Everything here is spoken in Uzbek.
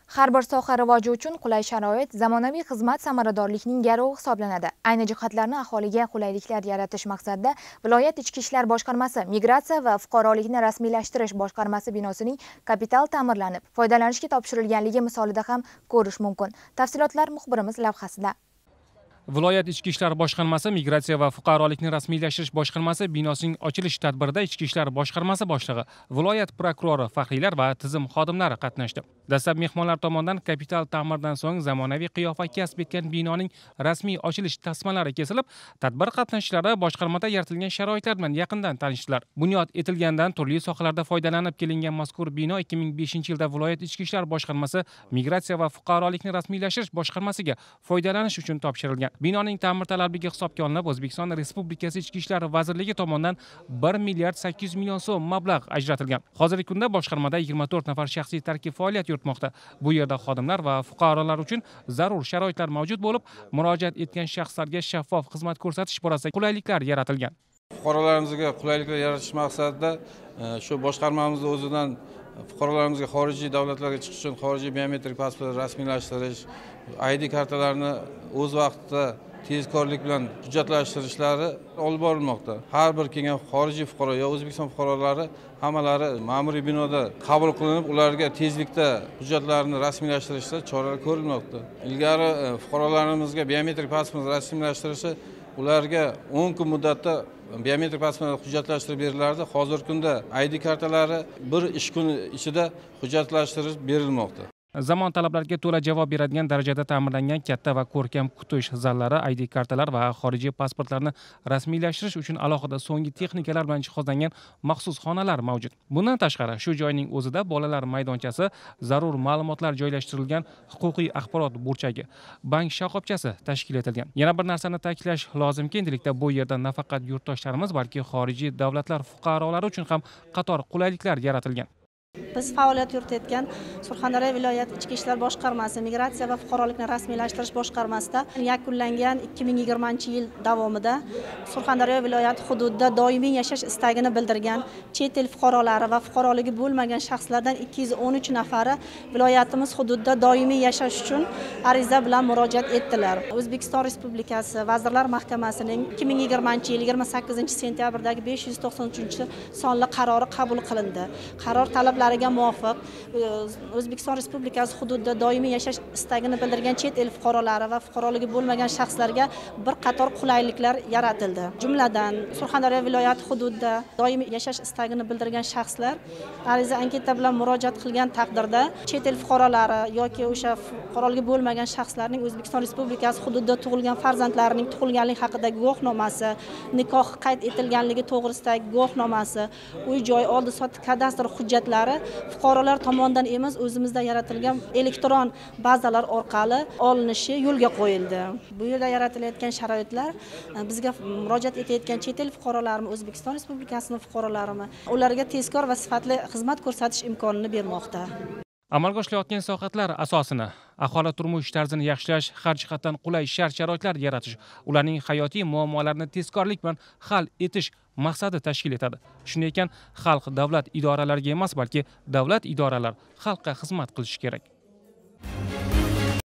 Har bir soha rivoji uchun qulay sharoit zamonaviy xizmat samaradorlikning garovi hisoblanadi. Ayni jihatlarni aholiga qulayliklar yaratish maqsadida viloyat Ichki ishlar boshqarmasi Migratsiya va fuqarolikni rasmiylashtirish boshqarmasi binosining kapital ta'mirlanib, foydalanishga topshirilganligi misolida ham ko'rish mumkin. Tafsilotlar muxbirimiz lavhasida. Viloyat Ichki ishlar boshqarmasi Migratsiya va fuqarolikni rasmiylashtirish boshqarmasi binosining ochilish tadbirida Ichki ishlar boshqarmasi boshlig'i, viloyat prokurori, faxriylar va tizim xodimlari qatnashdi. Dastlab mehmonlar tomonidan kapital ta'mirdan so'ng zamonaviy qiyofa kasb etgan binoning rasmiy ochilish tasmalari kesilib, tadbir qatnashchilari boshqarmada yaratilgan sharoitlar bilan yaqindan tanishdilar. Bunyod etilgandan turli sohalarda foydalanib kelingan mazkur bino 2005-yilda viloyat Ichki ishlar boshqarmasi Migratsiya va fuqarolikni rasmiylashtirish boshqarmasiga foydalanish uchun topshirilgan. Binoning ta'mirtalabligigi hisobga olinib, O'zbekiston Respublikasi Ichki ishlar vazirligi tomonidan 1 milliard 800 million so'm mablag' ajratilgan. Hozirgi kunda boshqarmada 24 nafar shaxsiy tarkib faoliyat yuritmoqda. Bu yerda xodimlar va fuqarolar uchun zarur sharoitlar mavjud bo'lib, murojaat etgan shaxslarga shaffof xizmat ko'rsatish borasida qulayliklar yaratilgan. Fuqarolarimizga qulayliklar yaratish maqsadida shu boshqarmamiz o'zidan fuqarolarimizga xorijiy davlatlarga chiqish uchun xorijiy biometrik pasport rasmiylashtirish, ID kartalarni o'z vaqtida tezkorlik bilan hujjatlashtirishlari olib borilmoqda. Har bir kelgan xorijiy fuqaro yo O'zbekiston fuqarolari hammalari ma'muriy binoda qabul qilinib, ularga tezlikda hujjatlarini rasmiylashtirishda choralar ko'rilmoqda. Ilgari fuqarolarimizga biometrik pasport rasmiylashtirishi ularga 10 kun muddatda biometrik pasport hujjatlashtirib berilardi. Hozirgi kunda ID kartalari bir ish kuni ichida hujjatlashtirib berilmoqda. Zamon talablariga to'la javob beradigan darajada ta'mirlangan katta va ko'rkam kutish zallari, ID kartalar va xorijiy pasportlarni rasmiylashtirish uchun alohida so'nggi texnikalar bilan jihozlangan maxsus xonalar mavjud. Bundan tashqari, shu joyning o'zida bolalar maydonchasi, zarur ma'lumotlar joylashtirilgan huquqiy axborot burchagi, bank shoxobchasi tashkil etilgan. Yana bir narsani ta'kidlash lozimki, endilikda bu yerda nafaqat yurtdoshlarimiz, balki xorijiy davlatlar fuqarolari uchun ham qator qulayliklar yaratilgan. Biz faoliyat yuritayotgan Surxondaryo viloyat Ichki ishlar boshqarmasi Migratsiya va fuqarolikni rasmiylashtirish boshqarmasida yakunlangan 2020-yil davomida Surxondaryo viloyati hududida doimiy yashash istagini bildirgan chet el fuqarolari va fuqaroligi bo'lmagan shaxslardan 213 nafari viloyatimiz hududida doimiy yashash uchun ariza bilan murojaat etdilar. O'zbekiston Respublikasi Vazirlar Mahkamasining 2020-yil 28-sentyabrdagi 593-sonli qarori qabul qilindi. Qaror talablariga muvofiq O'zbekiston Respublikasi hududida doimiy yashash istagini bildirgan chet el fuqarolari va fuqaroligi bo'lmagan shaxslarga bir qator qulayliklar yaratildi. Jumladan, Surxondaryo viloyati hududida doimiy yashash istagini bildirgan shaxslar ariza anketa bilan murojaat qilgan taqdirda chet el fuqarolari yoki o'sha fuqaroligi bo'lmagan shaxslarning O'zbekiston Respublikasi hududida tug'ilgan farzandlarining tug'ilganligi haqidagi guvohnomasi, nikohi qayd etilganligi to'g'risidagi guvohnomasi, uy-joy oldi-sotdi kadastr hujjatlari fuqarolar tomonidan emas, o'zimizda yaratilgan elektron bazalar orqali olinishi yo'lga qo'yildi. Bu yerda yaratilayotgan sharoitlar bizga murojaat etayotgan chet el fuqarolarimiz, O'zbekiston Respublikasining fuqarolarimi, ularga tezkor va sifatli xizmat ko'rsatish imkonini bermoqda. Amalga oshilayotgan islohotlar asosini aholi turmush tarzini yaxshilash, har jihatdan qulay shart-sharoitlar yaratish, ularning hayotiy muammolarini tezkorlik bilan hal etish maqsadi tashkil etadi. Shunday ekan, xalq davlat idoralariga emas, balki davlat idoralar xalqqa xizmat qilishi kerak.